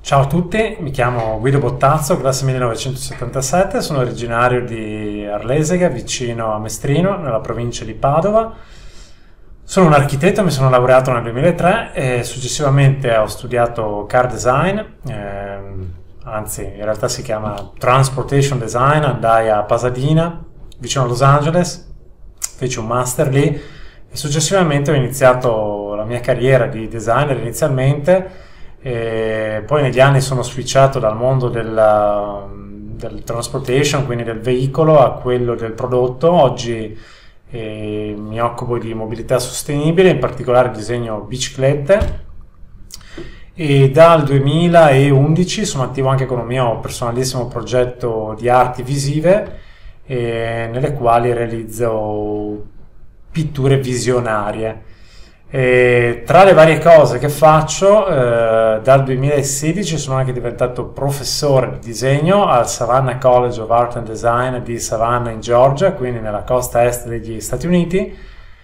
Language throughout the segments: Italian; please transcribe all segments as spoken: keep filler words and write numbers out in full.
Ciao a tutti, mi chiamo Guido Bottazzo, classe millenovecentosettantasette, sono originario di Arlesega, vicino a Mestrino, nella provincia di Padova. Sono un architetto, mi sono laureato nel duemilatré e successivamente ho studiato car design, ehm, anzi in realtà si chiama transportation design, andai a Pasadena, vicino a Los Angeles, feci un master lì e successivamente ho iniziato la mia carriera di designer inizialmente. E poi negli anni sono switchato dal mondo della, del transportation, quindi del veicolo, a quello del prodotto. Oggi eh, mi occupo di mobilità sostenibile, in particolare disegno biciclette, e dal duemilaundici sono attivo anche con un mio personalissimo progetto di arti visive, eh, nelle quali realizzo pitture visionarie. E tra le varie cose che faccio, eh, dal duemilasedici sono anche diventato professore di disegno al Savannah College of Art and Design di Savannah in Georgia, quindi nella costa est degli Stati Uniti,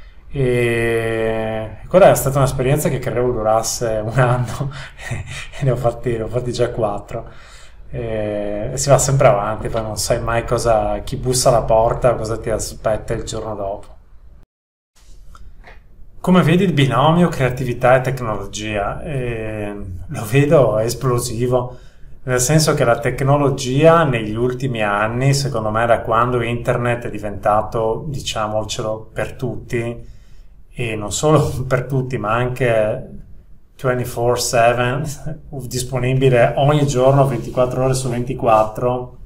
e quella è stata un'esperienza che credevo durasse un anno e ne ho fatti, ne ho fatti già quattro. E si va sempre avanti, poi non sai mai cosa, chi bussa alla porta, cosa ti aspetta il giorno dopo. Come vedi, il binomio creatività e tecnologia eh, lo vedo esplosivo, nel senso che la tecnologia negli ultimi anni, secondo me da quando internet è diventato, diciamocelo, per tutti, e non solo per tutti, ma anche ventiquattro sette, disponibile ogni giorno ventiquattro ore su ventiquattro,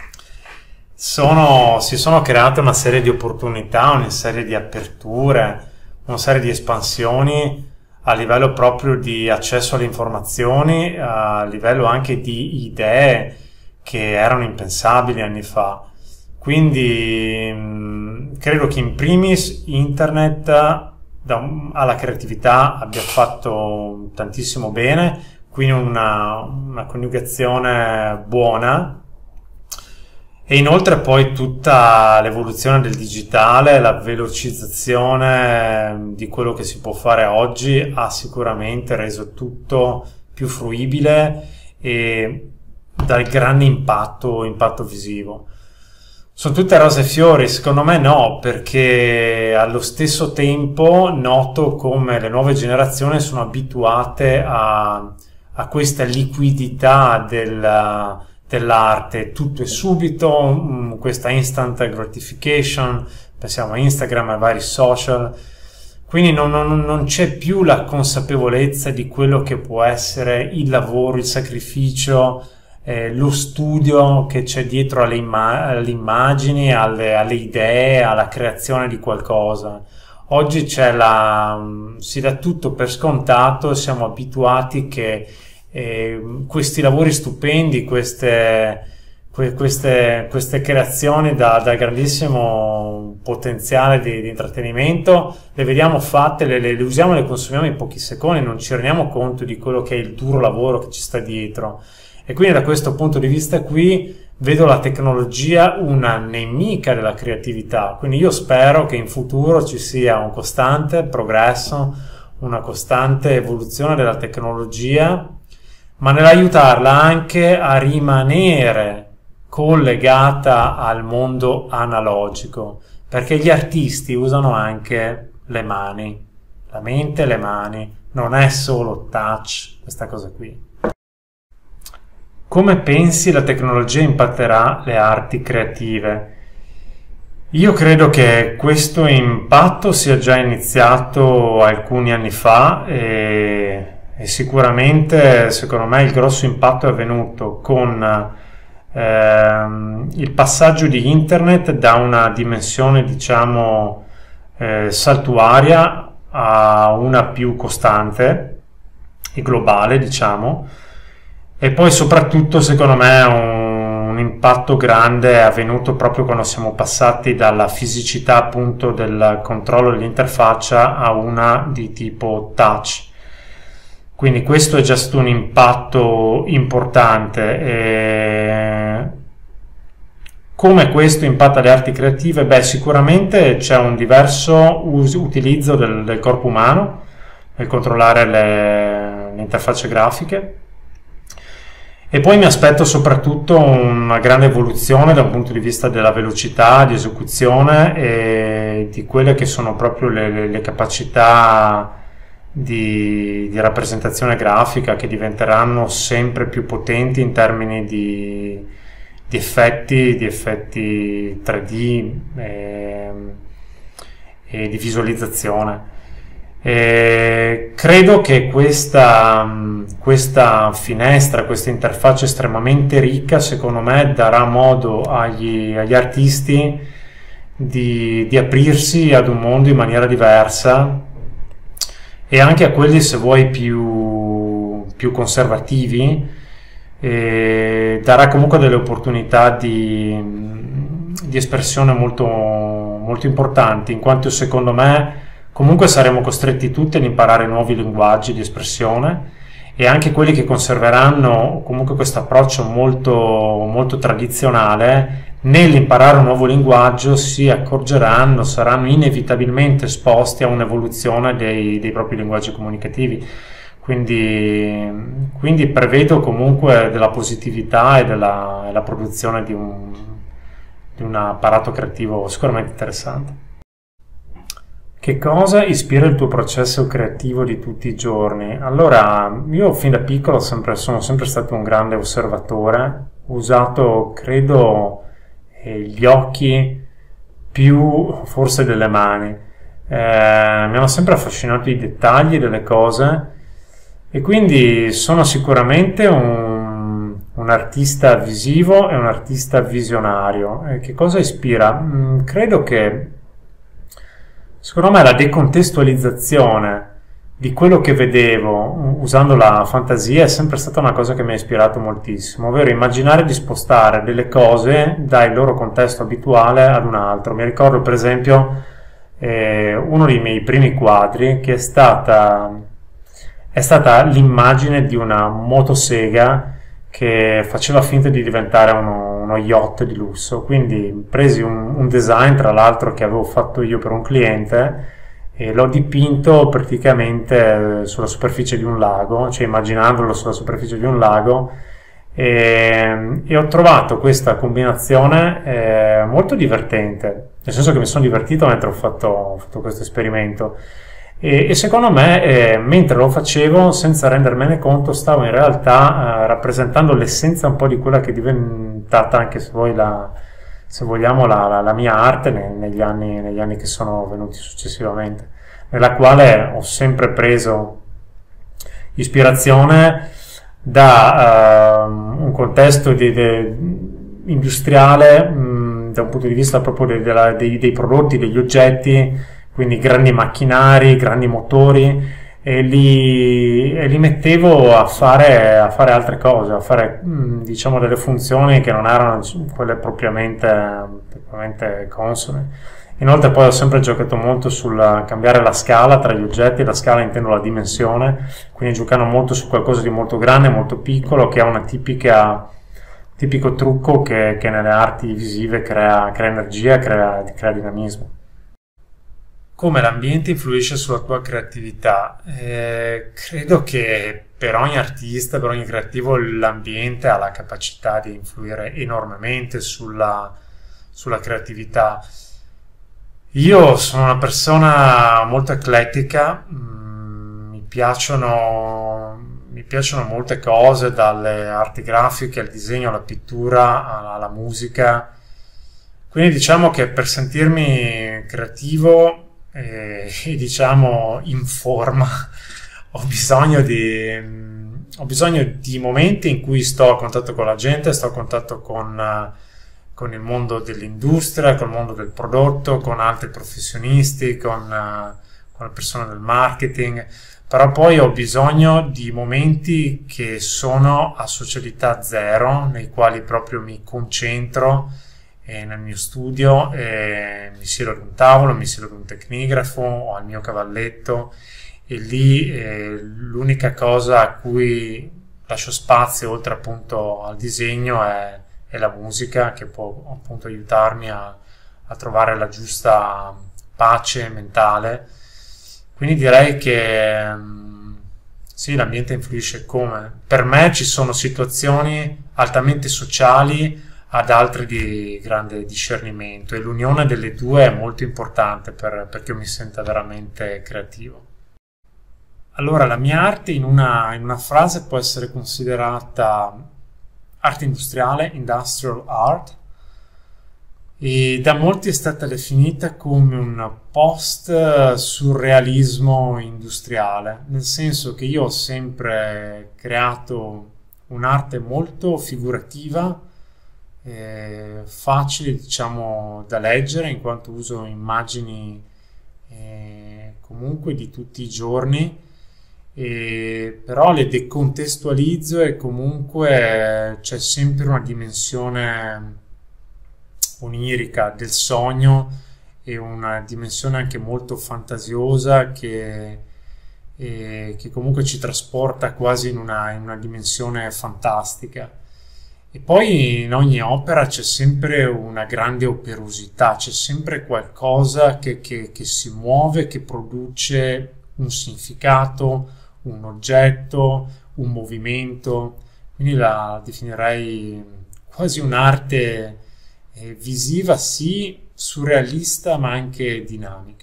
sono, si sono create una serie di opportunità, una serie di aperture, una serie di espansioni a livello proprio di accesso alle informazioni, a livello anche di idee che erano impensabili anni fa. Quindi mh, credo che in primis internet da, alla creatività abbia fatto tantissimo bene, quindi una, una coniugazione buona. E inoltre poi tutta l'evoluzione del digitale, la velocizzazione di quello che si può fare oggi ha sicuramente reso tutto più fruibile e dal grande impatto, impatto visivo. Sono tutte rose e fiori? Secondo me no, perché allo stesso tempo noto come le nuove generazioni sono abituate a, a questa liquidità del dell'arte, tutto è subito, questa instant gratification, pensiamo a Instagram, ai vari social, quindi non, non, non c'è più la consapevolezza di quello che può essere il lavoro, il sacrificio, eh, lo studio che c'è dietro alle, imma- alle immagini, alle, alle idee, alla creazione di qualcosa. Oggi c'è la, si dà tutto per scontato, siamo abituati che E questi lavori stupendi, queste, que, queste, queste creazioni da, da grandissimo potenziale di, di intrattenimento, le vediamo fatte, le, le, le usiamo e le consumiamo in pochi secondi, non ci rendiamo conto di quello che è il duro lavoro che ci sta dietro. E quindi da questo punto di vista qui vedo la tecnologia una nemica della creatività, quindi io spero che in futuro ci sia un costante progresso, una costante evoluzione della tecnologia, ma nell'aiutarla anche a rimanere collegata al mondo analogico, perché gli artisti usano anche le mani, la mente e le mani, non è solo touch, questa cosa qui. Come pensi la tecnologia impatterà le arti creative? Io credo che questo impatto sia già iniziato alcuni anni fa e E sicuramente, secondo me, il grosso impatto è avvenuto con ehm, il passaggio di internet da una dimensione, diciamo, eh, saltuaria a una più costante e globale, diciamo, e poi soprattutto, secondo me, un, un impatto grande è avvenuto proprio quando siamo passati dalla fisicità, appunto, del controllo dell'interfaccia a una di tipo touch. Quindi questo è già stato un impatto importante. E come questo impatta le arti creative? Beh, sicuramente c'è un diverso uso, utilizzo del, del corpo umano nel controllare le, le interfacce grafiche, E poi mi aspetto soprattutto una grande evoluzione da un punto di vista della velocità di esecuzione e di quelle che sono proprio le, le, le capacità di, di rappresentazione grafica, che diventeranno sempre più potenti in termini di, di effetti, di effetti tre D e, e di visualizzazione. E credo che questa, questa finestra, questa interfaccia estremamente ricca, secondo me, darà modo agli, agli artisti di, di aprirsi ad un mondo in maniera diversa, e anche a quelli, se vuoi, più, più conservativi, e darà comunque delle opportunità di, di espressione molto, molto importanti, in quanto secondo me comunque saremo costretti tutti ad imparare nuovi linguaggi di espressione, e anche quelli che conserveranno comunque questo approccio molto, molto tradizionale, nell'imparare un nuovo linguaggio si accorgeranno, saranno inevitabilmente esposti a un'evoluzione dei, dei propri linguaggi comunicativi. Quindi, quindi prevedo comunque della positività e della, della produzione di un, di un apparato creativo sicuramente interessante. Che cosa ispira il tuo processo creativo di tutti i giorni? Allora, io fin da piccolo sempre, sono sempre stato un grande osservatore, ho usato, credo, eh, gli occhi più forse delle mani. Eh, mi hanno sempre affascinato i dettagli delle cose, e quindi sono sicuramente un, un artista visivo e un artista visionario. E che cosa ispira? Mm, credo che Secondo me la decontestualizzazione di quello che vedevo usando la fantasia è sempre stata una cosa che mi ha ispirato moltissimo, ovvero immaginare di spostare delle cose dal loro contesto abituale ad un altro. Mi ricordo per esempio eh, uno dei miei primi quadri che è stata, è stata l'immagine di una motosega che faceva finta di diventare uno, uno yacht di lusso. Quindi presi un, un design, tra l'altro, che avevo fatto io per un cliente, e l'ho dipinto praticamente sulla superficie di un lago, cioè immaginandolo sulla superficie di un lago, e, e ho trovato questa combinazione eh, molto divertente, nel senso che mi sono divertito mentre ho fatto, ho fatto questo esperimento. E, e secondo me, eh, mentre lo facevo, senza rendermene conto, stavo in realtà eh, rappresentando l'essenza un po' di quella che è diventata, anche se, voi la, se vogliamo, la, la, la mia arte ne, negli, anni, negli anni che sono venuti successivamente, nella quale ho sempre preso ispirazione da uh, un contesto di, de, industriale, mh, da un punto di vista proprio de, de la, dei, dei prodotti, degli oggetti, quindi grandi macchinari, grandi motori, e li, e li mettevo a fare, a fare altre cose, a fare diciamo delle funzioni che non erano quelle propriamente, propriamente consone. Inoltre poi ho sempre giocato molto sul cambiare la scala tra gli oggetti. La scala intendo la dimensione, quindi giocando molto su qualcosa di molto grande, molto piccolo, che ha una tipica tipico trucco che, che nelle arti visive crea, crea energia, crea, crea dinamismo. Come l'ambiente influisce sulla tua creatività? Eh, credo che per ogni artista, per ogni creativo, l'ambiente ha la capacità di influire enormemente sulla, sulla creatività. Io sono una persona molto eclettica, mm, mi piacciono, mi piacciono molte cose, dalle arti grafiche al disegno, alla pittura, alla, alla musica. Quindi diciamo che per sentirmi creativo e, e diciamo in forma ho bisogno di ho bisogno di momenti in cui sto a contatto con la gente, sto a contatto con, con il mondo dell'industria, con il mondo del prodotto, con altri professionisti, con, con le persone del marketing, però poi ho bisogno di momenti che sono a socialità zero, nei quali proprio mi concentro nel mio studio, eh, mi siedo ad un tavolo, mi siedo ad un tecnigrafo o al mio cavalletto, e lì eh, l'unica cosa a cui lascio spazio, oltre appunto al disegno, è, è la musica, che può appunto aiutarmi a, a trovare la giusta pace mentale. Quindi direi che mh, Sì, l'ambiente influisce come? Per me ci sono situazioni altamente sociali ad altre di grande discernimento e l'unione delle due è molto importante per, perché io mi senta veramente creativo. Allora, la mia arte in una, in una frase può essere considerata arte industriale, industrial art, e da molti è stata definita come un post-surrealismo industriale, nel senso che io ho sempre creato un'arte molto figurativa, eh, facile diciamo da leggere in quanto uso immagini eh, comunque di tutti i giorni, e però le decontestualizzo e comunque c'è sempre una dimensione onirica del sogno e una dimensione anche molto fantasiosa che, eh, che comunque ci trasporta quasi in una, in una dimensione fantastica. E poi in ogni opera c'è sempre una grande operosità, c'è sempre qualcosa che, che, che si muove, che produce un significato, un oggetto, un movimento, quindi la definirei quasi un'arte eh, visiva, sì, surrealista, ma anche dinamica.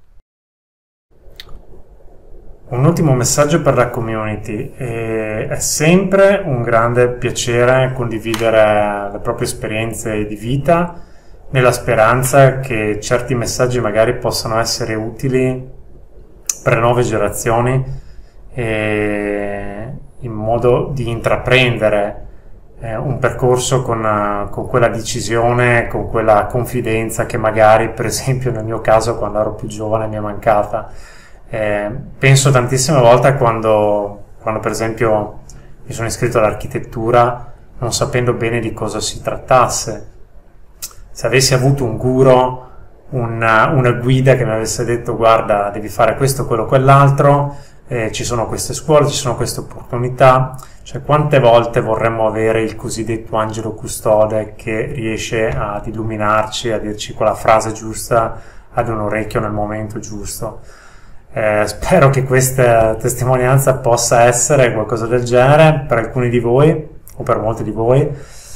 Un ultimo messaggio per la community. Eh, è sempre un grande piacere condividere le proprie esperienze di vita, nella speranza che certi messaggi magari possano essere utili per le nuove generazioni, eh, in modo di intraprendere eh, un percorso con, con quella decisione, con quella confidenza che magari, per esempio nel mio caso, quando ero più giovane mi è mancata. Eh, penso tantissime volte quando, quando per esempio mi sono iscritto all'architettura non sapendo bene di cosa si trattasse. Se avessi avuto un guru, una, una guida che mi avesse detto guarda devi fare questo, quello, quell'altro, eh, ci sono queste scuole, ci sono queste opportunità, cioè quante volte vorremmo avere il cosiddetto angelo custode che riesce ad illuminarci, a dirci quella frase giusta ad un orecchio nel momento giusto. Eh, spero che questa testimonianza possa essere qualcosa del genere per alcuni di voi o per molti di voi.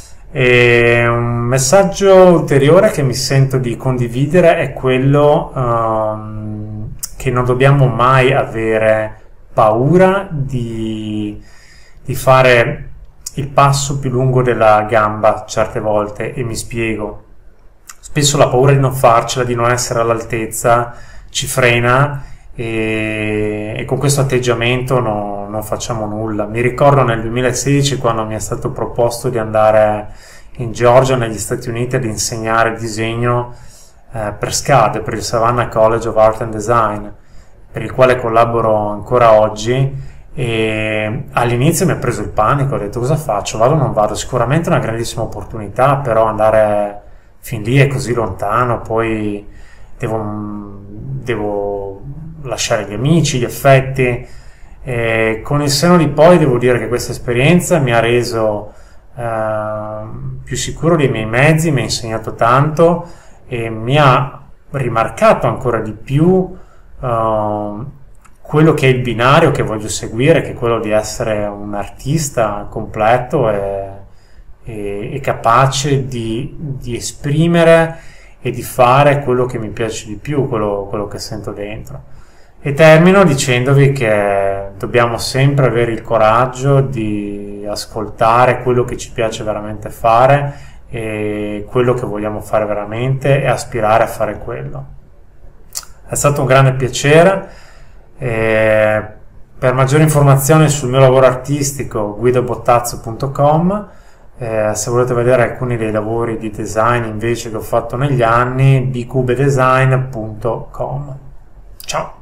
E un messaggio ulteriore che mi sento di condividere è quello um, che non dobbiamo mai avere paura di, di fare il passo più lungo della gamba certe volte, e mi spiego. Spesso la paura di non farcela, di non essere all'altezza, ci frena e, e con questo atteggiamento no, non facciamo nulla. Mi ricordo nel duemilasedici quando mi è stato proposto di andare in Georgia, negli Stati Uniti, ad insegnare disegno eh, per S C A D, per il Savannah College of Art and Design, per il quale collaboro ancora oggi, e all'inizio mi ha preso il panico, ho detto cosa faccio, vado o non vado? Sicuramente è una grandissima opportunità, però andare fin lì è così lontano, poi devo, devo lasciare gli amici, gli affetti, e con il senno di poi devo dire che questa esperienza mi ha reso eh, più sicuro dei miei mezzi, mi ha insegnato tanto e mi ha rimarcato ancora di più Uh, quello che è il binario che voglio seguire, che è quello di essere un artista completo e, e, e capace di, di esprimere e di fare quello che mi piace di più, quello, quello che sento dentro. E termino dicendovi che dobbiamo sempre avere il coraggio di ascoltare quello che ci piace veramente fare e quello che vogliamo fare veramente e aspirare a fare quello. È stato un grande piacere. E per maggiori informazioni sul mio lavoro artistico guido bottazzo punto com, eh, se volete vedere alcuni dei lavori di design invece che ho fatto negli anni b cube design punto com. Ciao!